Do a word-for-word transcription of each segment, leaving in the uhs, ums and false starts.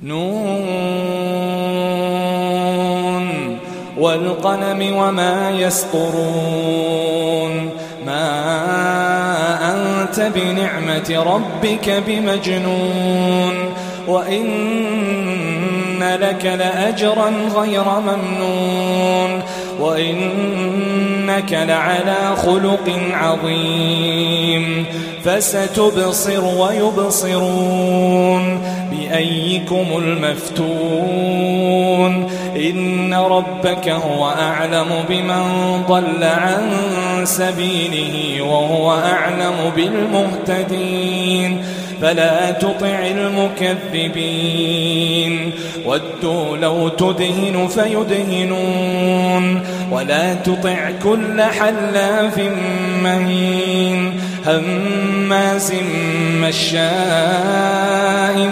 نون والقلم وما يسطرون ما أنت بنعمة ربك بمجنون وإن لك لأجرا غير ممنون وإنك لعلى خلق عظيم فستبصر ويبصرون بأيكم المفتون إن ربك هو أعلم بمن ضل عن سبيله وهو أعلم بالمهتدين فلا تطع المكذبين ودوا لو تدهن فيدهنون ولا تطع كل حلاف مهين هماز مشاء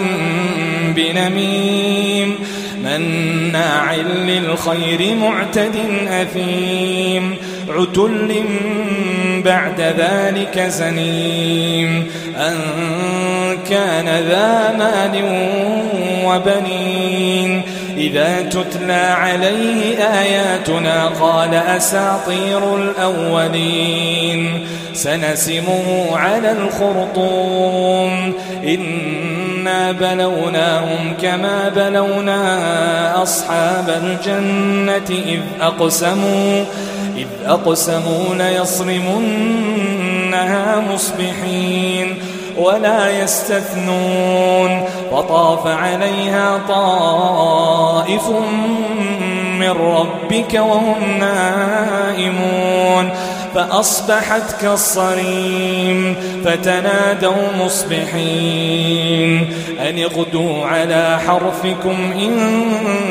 بنميم مناع للخير معتد أثيم عتل بعد ذلك زنيم أن كان ذا مال وبنين إذا تتلى عليه آياتنا قال أساطير الأولين سنسمه على الخرطوم إنا بلوناهم كما بلونا أصحاب الجنة إذ أقسموا إذ أقسموا ليصرمنها مصبحين ولا يستثنون فطاف عليها طائف من ربك وهم نائمون فأصبحت كالصريم فتنادوا مصبحين أن اغدوا على حرثكم إن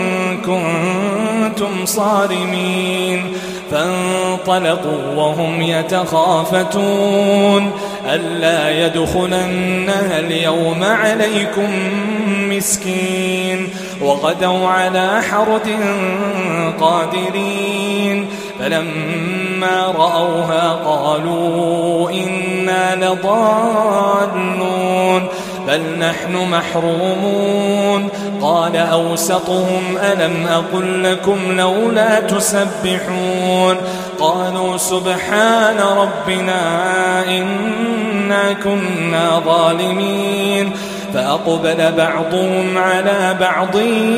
كنتم صارمين فانطلقوا وهم يتخافتون ألا يدخلنها اليوم عليكم مسكين وغدوا على حرد قادرين فلما رأوها قالوا إنا لضالون بل نحن محرومون قال أوسطهم ألم أقل لكم لولا تسبحون قالوا سبحان ربنا إنا كنا ظالمين فأقبل بعضهم على بعض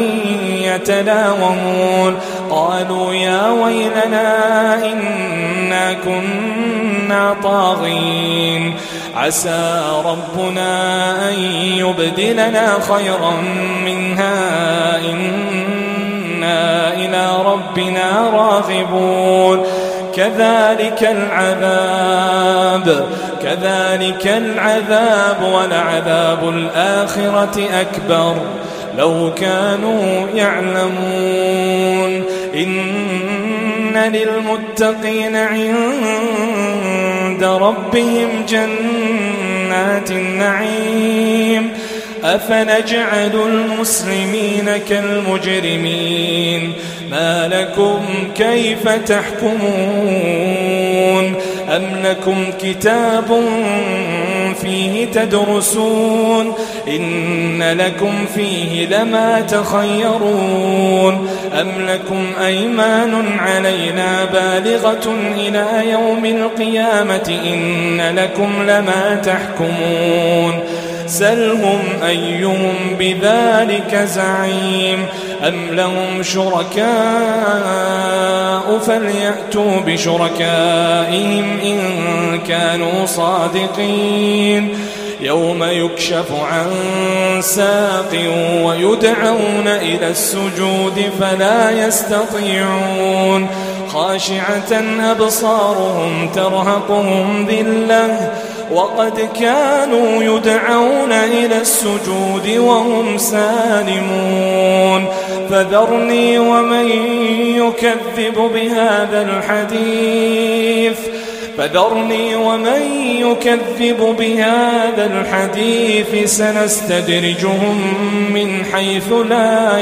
يتلاومون قالوا يا ويلنا إنا كنا طاغين عسى ربنا أن يبدلنا خيرا منها إنا إلى ربنا راغبون كذلك العذاب كذلك العذاب ولعذاب الآخرة أكبر لو كانوا يعلمون إن للمتقين عند ربهم جنات النعيم أفنجعل المسلمين كالمجرمين ما لكم كيف تحكمون أم لكم كتاب فيه تدرسون إن لكم فيه لما تخيرون أم لكم أيمان علينا بالغة إلى يوم القيامة إن لكم لما تحكمون سلهم أيهم بذلك زعيم أم لهم شركاء فليأتوا بشركائهم إن كانوا صادقين يوم يكشف عن ساق ويدعون إلى السجود فلا يستطيعون خاشعة أبصارهم ترهقهم ذلة وقد كانوا يدعون إلى السجود وهم سالمون فذرني ومن يكذب بهذا الحديث فذرني ومن يكذب بهذا الحديث سنستدرجهم من حيث لا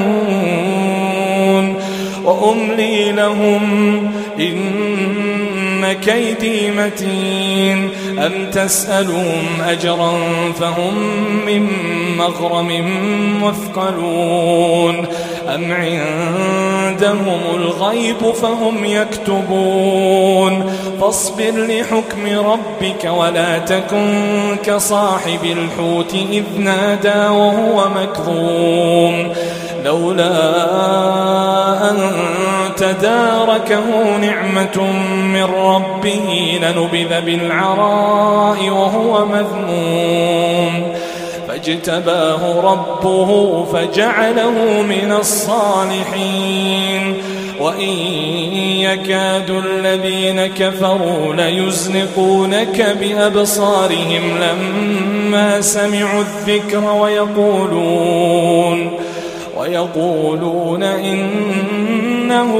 يعلمون وأملي لهم إن كيدي متين أم تسألهم أجرا فهم من مغرم مثقلون أم عندهم الغيب فهم يكتبون فاصبر لحكم ربك ولا تكن كصاحب الحوت إذ نادى وهو مكظوم لولا أن تداركه نعمة من ربه لنبذ بالعراء وهو مذموم فاجتباه ربه فجعله من الصالحين وإن يكاد الذين كفروا ليزلقونك بأبصارهم لما سمعوا الذكر ويقولون ويقولون إنه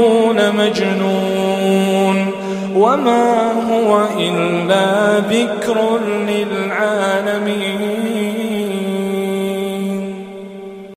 لمجنون وما هو إلا ذكر للعالمين.